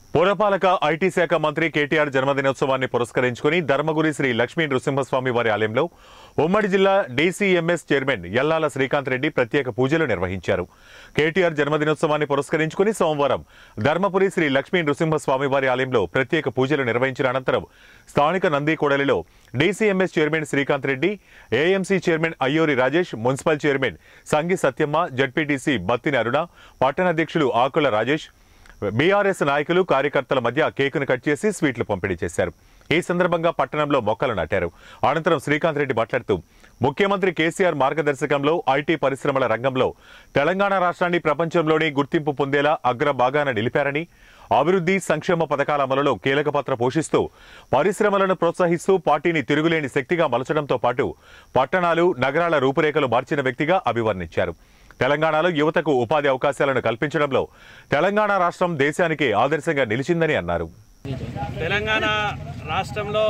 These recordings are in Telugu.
పురపాలక ఐటీ శాఖ మంత్రి కేటీఆర్ జన్మదినోత్సవాన్ని పురస్కరించుకుని ధర్మగురి శ్రీ లక్ష్మీ నృసింహస్వామి వారి ఆలయంలో ఉమ్మడి జిల్లా డీసీఎంఎస్ చైర్మన్ యల్లాల శ్రీకాంత్ రెడ్డి ప్రత్యేక పూజలు నిర్వహించారు. కేటీఆర్ జన్మదినోత్సవాన్ని పురస్కరించుకుని సోమవారం ధర్మపురి శ్రీ లక్ష్మీ నృసింహస్వామి వారి ఆలయంలో ప్రత్యేక పూజలు నిర్వహించిన అనంతరం స్థానిక నందికోడలిలో DCMS chairman Srikanth Reddy, AMC chairman Ayyuri Rajesh, municipal chairman Sangi Satyamma, ZPTC Battini Aruna, పట్టణాధ్యక్షులు ఆకుల రాజేష్, బీఆర్ఎస్ నాయకులు కార్యకర్తల మధ్య కేకును కట్ చేసి స్వీట్లు పంపిణీ చేశారు. ఈ సందర్భంగా పట్టణంలో మొక్కలు నాటారు. అనంతరం శ్రీకాంత్ రెడ్డి మాట్లాడుతూ ముఖ్యమంత్రి కేసీఆర్ మార్గదర్శకంలో ఐటీ పరిశ్రమల రంగంలో తెలంగాణ రాష్ట్రాన్ని ప్రపంచంలోనే గుర్తింపు పొందేలా అగ్రభాగాన నిలిపారని, అభివృద్ధి సంక్షేమ పథకాల అమలులో కీలక పాత్ర పోషిస్తూ పరిశ్రమలను ప్రోత్సహిస్తూ పార్టీని తిరుగులేని శక్తిగా మలచడంతో పాటు పట్టణాలు, నగరాల రూపురేఖలు మార్చిన వ్యక్తిగా అభివర్ణించారు. తెలంగాణలో యువతకు ఉపాధి అవకాశాలను కల్పించడంలో తెలంగాణ రాష్ట్రం దేశానికి ఆదర్శంగా నిలిచిందని అన్నారు. తెలంగాణ రాష్ట్రంలో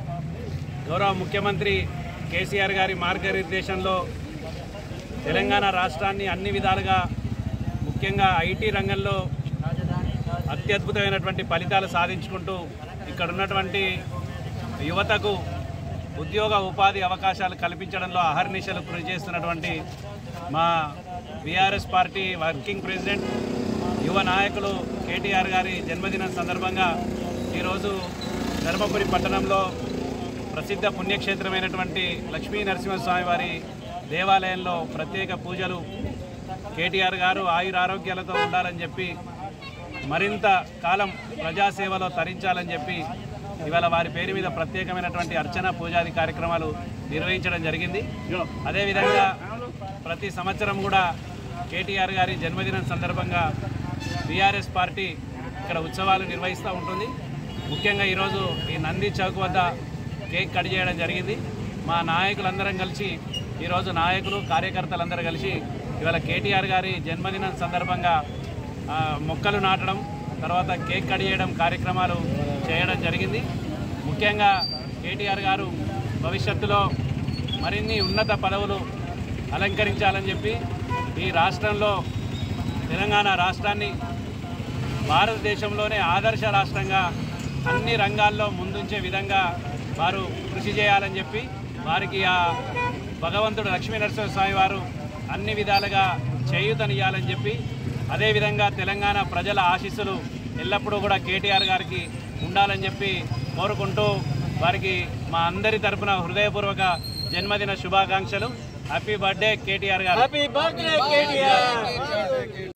గౌరవ ముఖ్యమంత్రి కేసీఆర్ గారి మార్గనిర్దేశంలో తెలంగాణ రాష్ట్రాన్ని అన్ని విధాలుగా, ముఖ్యంగా ఐటీ రంగంలో అత్యద్భుతమైనటువంటి ఫలితాలు సాధించుకుంటూ ఇక్కడ ఉన్నటువంటి యువతకు ఉద్యోగ ఉపాధి అవకాశాలు కల్పించడంలో అహర్నిశలు కృషి చేస్తున్నటువంటి మా బీఆర్ఎస్ పార్టీ వర్కింగ్ ప్రెసిడెంట్, యువ నాయకులు కేటీఆర్ గారి జన్మదినం సందర్భంగా ఈరోజు ధర్మపురి పట్టణంలో ప్రసిద్ధ పుణ్యక్షేత్రమైనటువంటి లక్ష్మీ నరసింహస్వామి వారి దేవాలయంలో ప్రత్యేక పూజలు, కేటీఆర్ గారు ఆయురారోగ్యాలతో ఉండాలని చెప్పి, మరింత కాలం ప్రజాసేవలో తరించాలని చెప్పి ఇవాళ వారి పేరు మీద ప్రత్యేకమైనటువంటి అర్చన పూజాది కార్యక్రమాలు నిర్వహించడం జరిగింది. అదేవిధంగా ప్రతి సంవత్సరం కూడా కేటీఆర్ గారి జన్మదినం సందర్భంగా బీఆర్ఎస్ పార్టీ ఇక్కడ ఉత్సవాలు నిర్వహిస్తూ ఉంటుంది. ముఖ్యంగా ఈరోజు ఈ నంది చౌక్ వద్ద కేక్ కట్ చేయడం జరిగింది. మా నాయకులందరం కలిసి, ఈరోజు నాయకులు కార్యకర్తలందరూ కలిసి ఇవాళ కేటీఆర్ గారి జన్మదినం సందర్భంగా మొక్కలు నాటడం, తర్వాత కేక్ కట్ చేయడం కార్యక్రమాలు చేయడం జరిగింది. ముఖ్యంగా కేటీఆర్ గారు భవిష్యత్తులో మరిన్ని ఉన్నత పదవులు అలంకరించాలని చెప్పి ఈ రాష్ట్రంలో తెలంగాణ రాష్ట్రాన్ని భారతదేశంలోనే ఆదర్శ రాష్ట్రంగా అన్ని రంగాల్లో ముందుంచే విధంగా వారు కృషి చేయాలని చెప్పి వారికి ఆ భగవంతుడు లక్ష్మీ నరసింహస్వామి వారు అన్ని విధాలుగా చేయూతనియాలని చెప్పి, అదేవిధంగా తెలంగాణ ప్రజల ఆశీస్సులు ఎల్లప్పుడూ కూడా కేటీఆర్ గారికి ఉండాలని చెప్పి కోరుకుంటూ వారికి మా అందరి తరఫున హృదయపూర్వక జన్మదిన శుభాకాంక్షలు. హ్యాపీ బర్త్డే కేటీఆర్ గారు.